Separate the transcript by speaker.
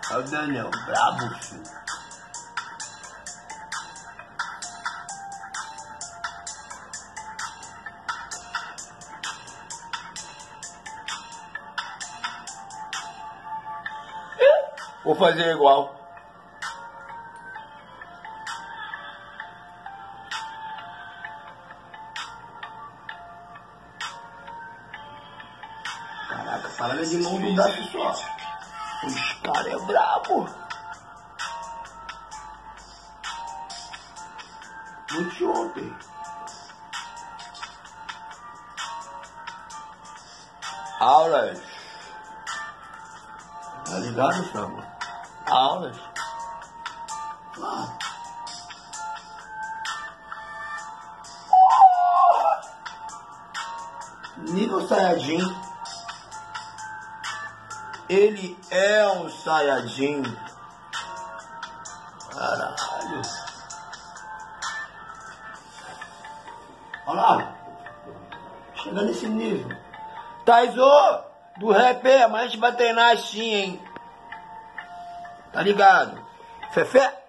Speaker 1: É o Daniel, brabo, filho. Vou fazer igual. Caraca, parada de mão do braço só. Os caras é brabo. Muito ontem. Aulas. Tá ligado, Samba? Aulas. Ah. Nível Saiyajin. Ele é um Saiyajin. Caralho. Olha lá. Chega nesse nível. Taizo, do rap aí, amanhã a gente vai treinar assim, hein? Tá ligado? Fefé?